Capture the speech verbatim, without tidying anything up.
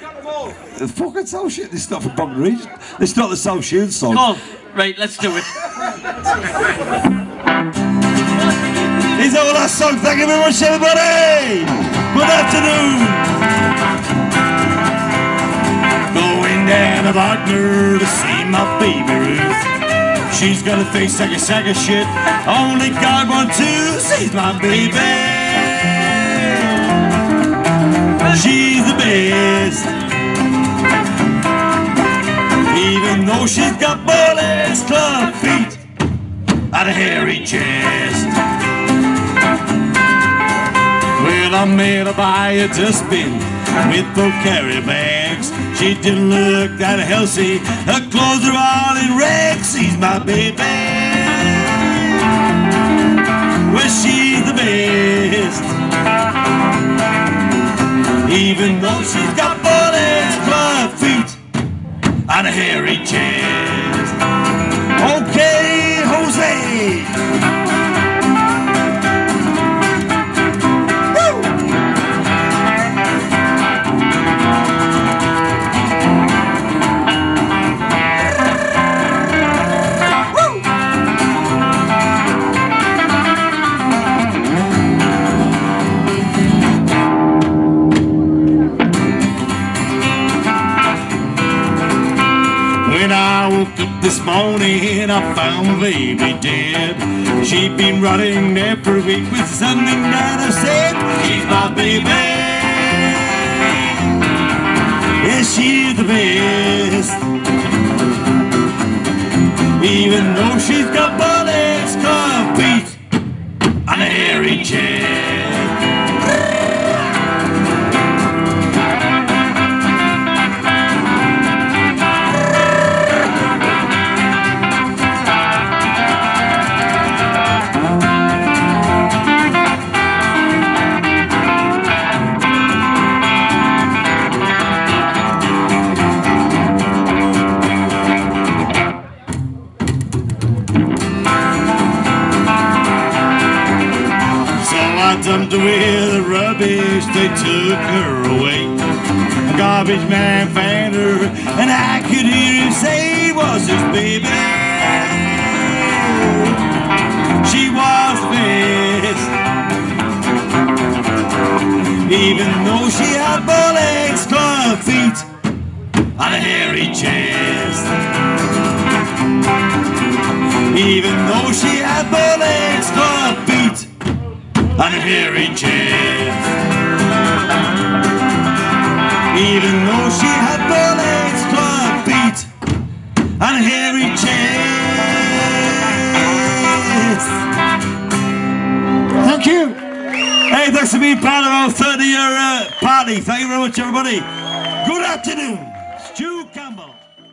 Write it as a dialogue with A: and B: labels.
A: The fucking South Shields. This is not from Bogdan Region. This is not the South Shields song.
B: Come on. Right, let's do it.
A: Is our last song. Thank you very much, everybody. Good afternoon. Going down to Wagner to see my baby Ruth. She's got a face like a sack of shit. Only God wants to see my baby. She's the best. Even though she's got bullets, club feet, and a hairy chest. Well, I made her buy a dustbin with no carry bags. She didn't look that healthy. Her clothes are all in rags. She's my baby. Well, she's the best. Even though she's got bullets, club feet, and a hairy chest. Okay, Jose. When I woke up this morning, I found my baby dead. She'd been running every week with something that I said. She's my baby. Yeah, she's the best. Even though she's got bullets, club feet, and a hairy chest. Dumped away the rubbish, they took her away. A garbage man found her, and I could hear him say it was his baby. She was the best. Even though she had bullets, club feet, and a hairy chest. Even though she had bullets, club feet, and a hairy chest. Even though she had bullets, club feet, and a hairy chest. Thank you. Hey, thanks for being part of our thirty year uh, party. Thank you very much, everybody. Good afternoon. Stu Campbell.